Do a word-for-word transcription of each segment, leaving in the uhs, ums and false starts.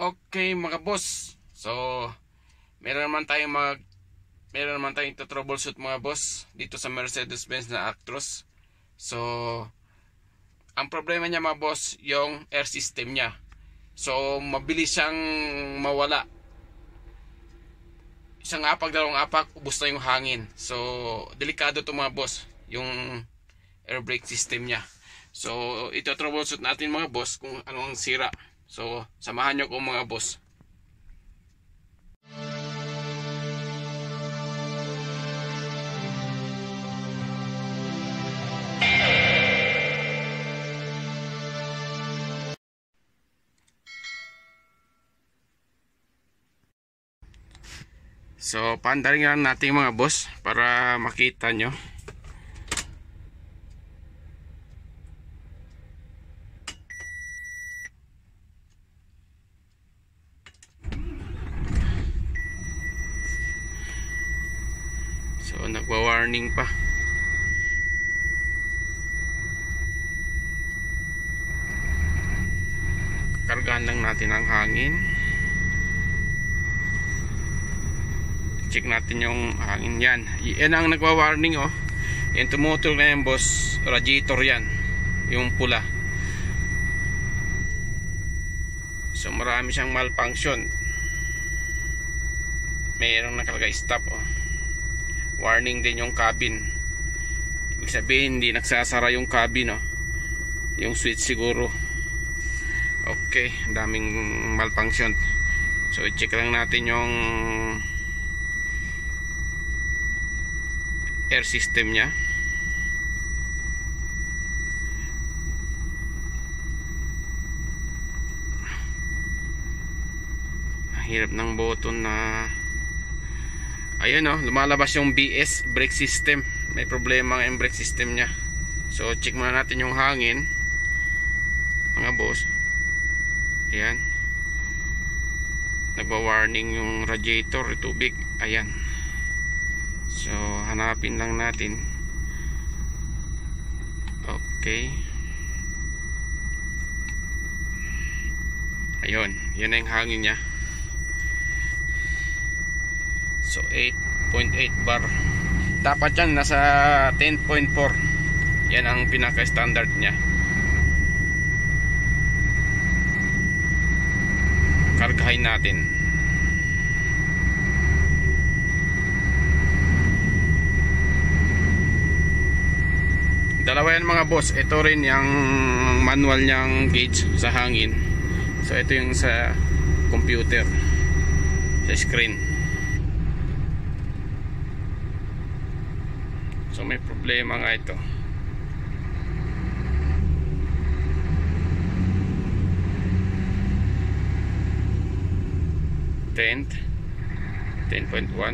Okay mga boss, so meron naman tayong mag meron naman tayong troubleshoot mga boss dito sa Mercedes-Benz na Actros. So ang problema niya mga boss, yung air system niya. So mabilis siyang mawala. Isang apak, dalawang apak, ubos na yung hangin. So delikado to mga boss, yung air brake system niya. So ito troubleshoot natin mga boss kung anong sira. So samahan nyo ko mga boss. So pandaring lang natin mga boss para makita nyo. So nagwa-warning pa. Kargahan lang natin ang hangin. Check natin yung hangin yan. Yan ang nagwa-warning oh. Yan tumutol na yan boss. Radiator yan. Yung pula. So marami siyang malfunction. Mayroong nakalagay stop oh. Warning din yung cabin. Ibig sabihin hindi nagsasara yung cabin oh. Yung switch siguro. Okay, daming malfunction. So i-check lang natin yung air system nya. Ang hirap ng button na ayun oh, lumalabas yung B S brake system. May problema ang brake system nya. So check muna natin yung hangin mga boss. Ayan, nagwa-warning yung radiator, tubig. Ayan. So hanapin lang natin. Okay. Ayun, yan na yung hangin nya. So eight point eight bar. Dapat yan nasa ten point four. Yan ang pinaka standard nya. Kargahin natin. Dalawa yan mga boss. Ito rin yung manual niyang gauge sa hangin. So ito yung sa computer, sa screen. So may problema nga ito. ten ten point one.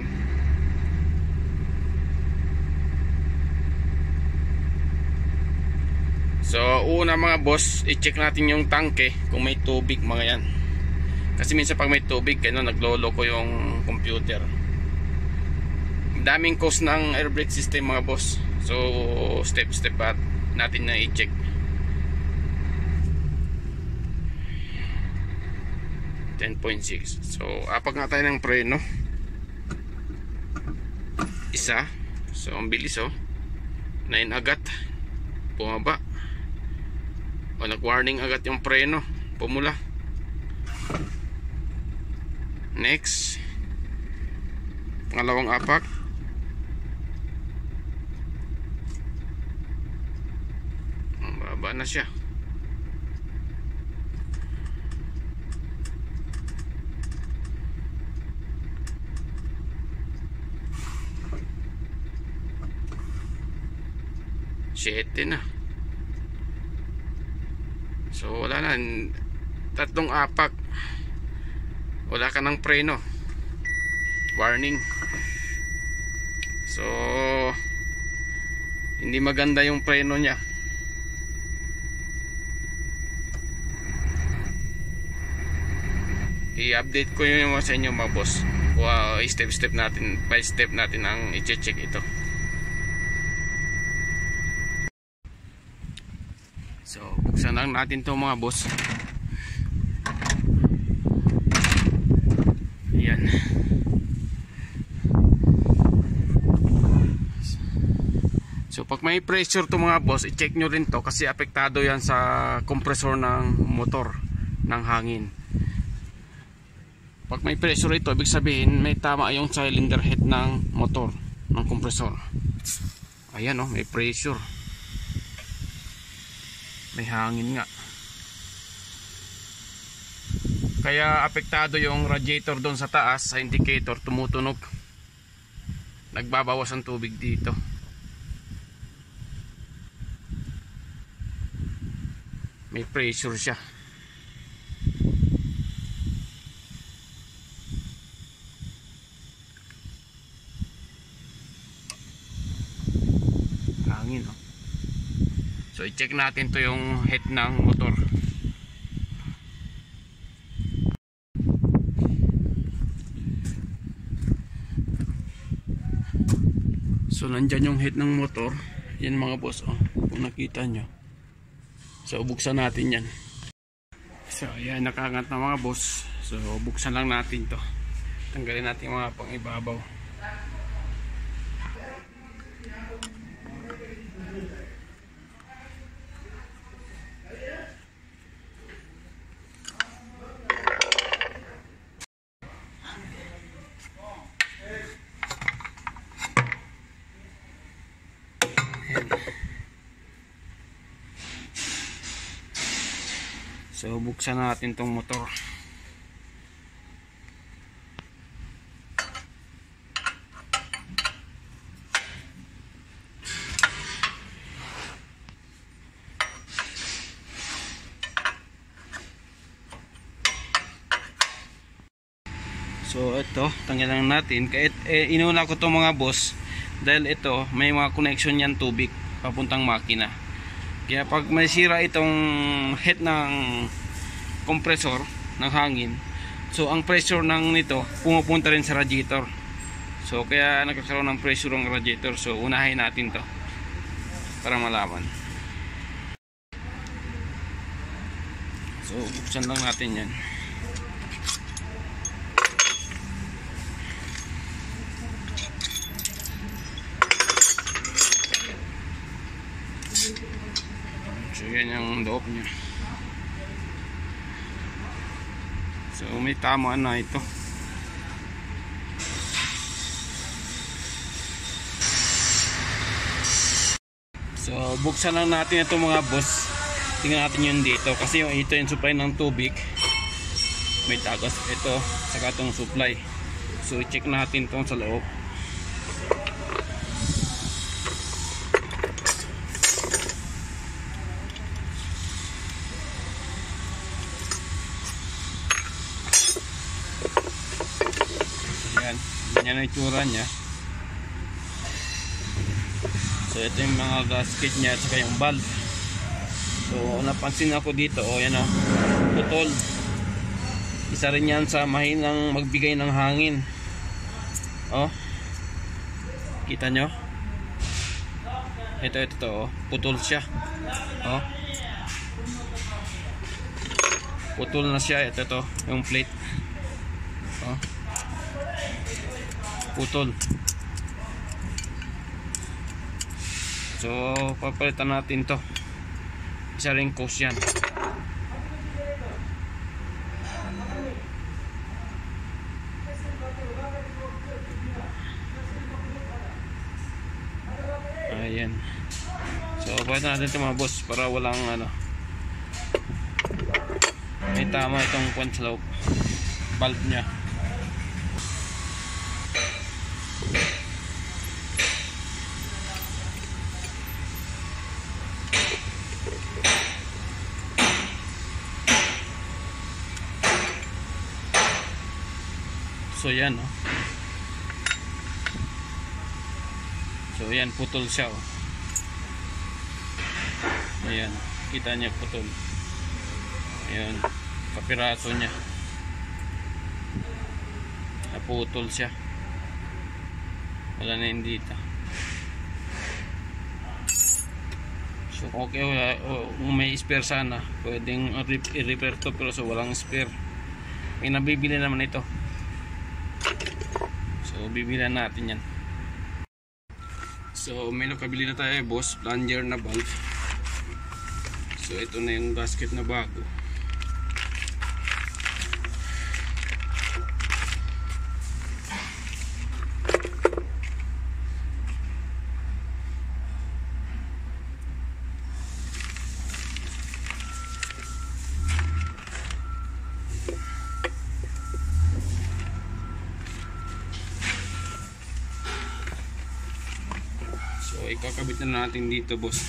So una mga boss, i-check natin yung tangke kung may tubig mga yan. Kasi minsan pag may tubig kaya nagloloko yung computer. Daming cause ng air brake system mga boss. So step step at natin na i-check. ten point six. So apak nga tayo ng preno. Isa. So ang bilis oh. nine agad. Bumaba. O nag-warning agad yung preno. Pumula. Next. Pangalawang apak. Baba na siya. Siyete na. So wala na. Tatlong apak. Wala ka ng preno. Warning. So hindi maganda yung preno nya. I-update ko yun sa inyo mga boss. Wow, step step natin, by step natin ang i-check ito. So buksan lang natin to mga boss. So pag may pressure to mga boss, i-check nyo rin to kasi apektado yan sa kompresor ng motor ng hangin. Pag may pressure ito, ibig sabihin may tama yung cylinder head ng motor ng kompresor. Ayan oh, may pressure, may hangin nga, kaya apektado yung radiator doon sa taas sa indicator, tumutunog, nagbabawas ang tubig dito. May pressure siya. Hangin, oh. So i-check natin to yung head ng motor. So nandyan yung head ng motor. Yan mga boss, oh, kung nakita nyo. So buksan natin yan. So ayan, nakaangat na mga boss. So buksan lang natin to. Tanggalin natin mga pang ibabaw. So buksan natin tong motor. So ito, tanggalan natin. Kahit eh, inuna ko to mga boss dahil ito may mga connection yan tubig papuntang makina. Kaya pag may sira itong head ng compressor ng hangin, so ang pressure ng nito pumupunta rin sa radiator. So kaya nagkakaroon ng pressure ng radiator. So unahin natin to para malaman. So buksan lang natin yan. So yan yung loob niya. So may tama na ito. So buksan lang natin ito mga boss. Tingnan natin yun dito. Kasi yung ito yung supply ng tubig. May tagas ito. Saka itong supply. So check natin itong sa loob. Yan ang itsura niya. So ito yung mga gasket niya at saka yung valve. So napansin ako dito, oh yan oh, putol. Isa rin yan sa mahinang magbigay ng hangin. Oh, kita nyo? Ito ito to, oh, putol siya. Oh, putol na siya. Ito to, yung plate. Oh, putol. So papalitan natin to. Isa ring cause yan. Ayan. So palitan natin ito mga boss para walang ano, may tama itong point slope valve nya. So yan oh. So yan, putol siya oh. Ayan, kita niya putol. Ayan, kapiraso niya. Naputol siya. Wala na yun dito. So okay, wala, oh, kung may spare sana pwedeng i-repair to, pero so walang spare. May nabibili naman ito. So bibilan natin yan. So may nakabili na tayo boss, plunger na valve. So ito na yung gasket na bago. So ikakabit na natin dito boss.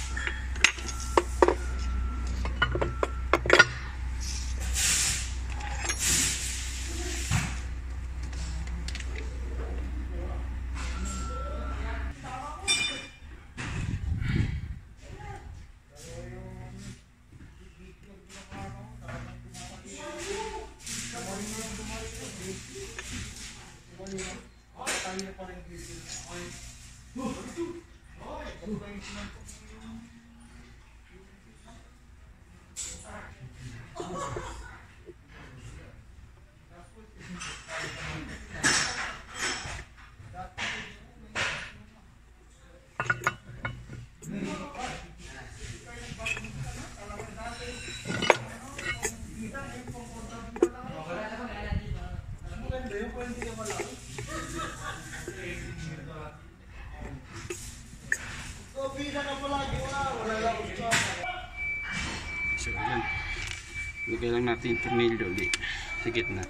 So yan, lagay lang natin yung tornilyo ulit sa gitna.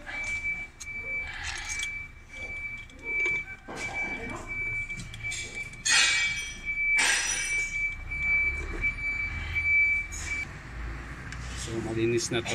So malinis na to.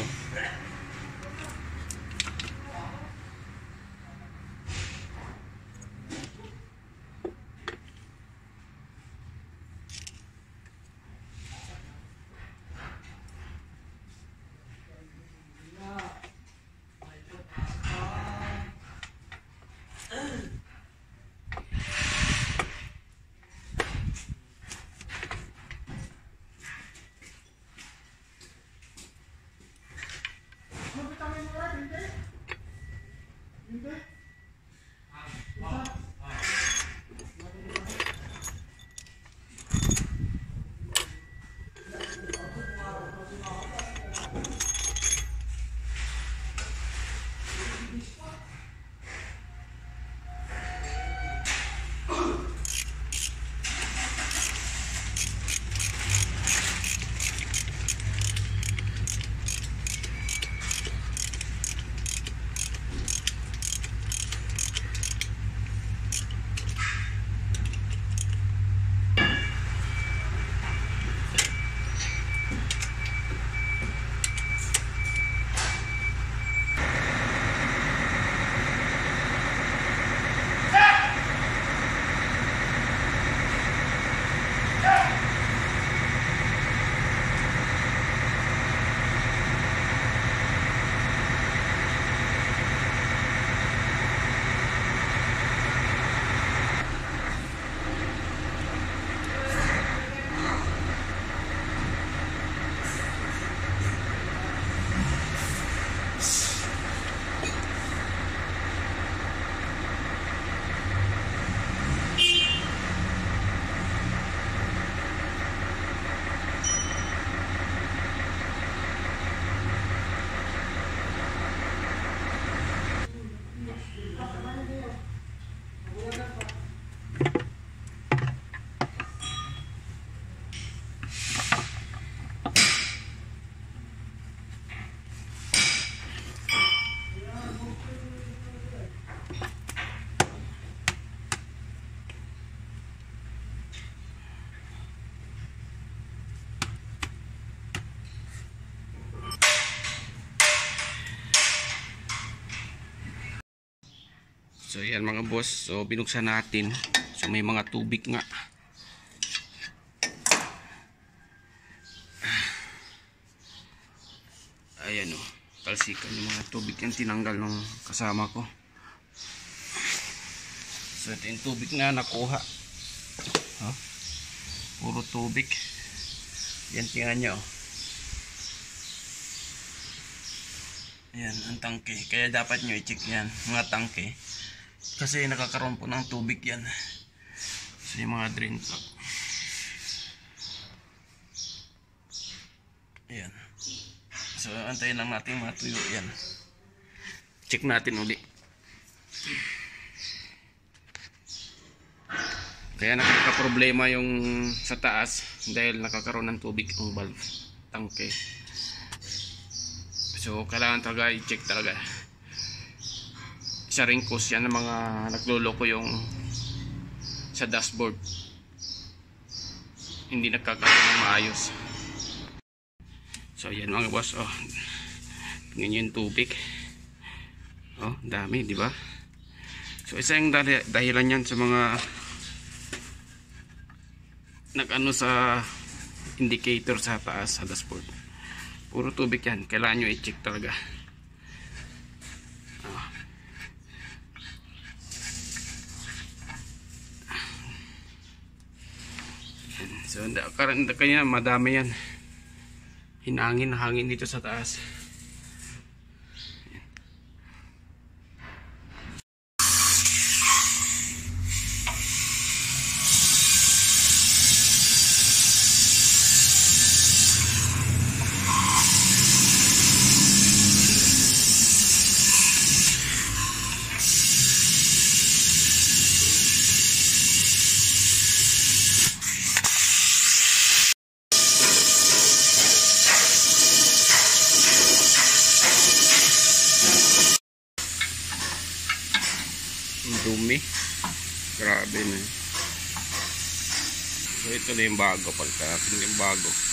So yan mga boss, so binuksan natin. So may mga tubig nga. Ayan o, talsikan yung mga tubig yung tinanggal ng kasama ko. So ito yung tubig na nakuha. Huh? Puro tubig. Yan, tingnan nyo. Ayan, ang tangke. Kaya dapat nyo i-check yan, mga tangke. Kasi nakakaroon po ng tubig yan. So yung mga drain plug. Ayan. So antayin lang natin matuyo yan. Check natin uli. Kaya nakaka-problema yung sa taas dahil nakakaroon ng tubig ang valve tangke. So kailangan talaga i-check talaga. Isa ring cause yan ng mga nagloloko yung sa dashboard. Hindi nagkakaroon ng maayos. So yan mga boss, oh. Tingnan nyo yung tubig. Oh, dami, di ba? So isa yung dahilan yan sa mga nag-ano sa indicator sa taas sa dashboard. Puro tubig yan. Kailangan nyo i-check talaga. Oh. So kanya madami yan. Hinangin na hangin dito sa taas. Dumi, grabe na. So ito na yung bago, pagka natin yung bago.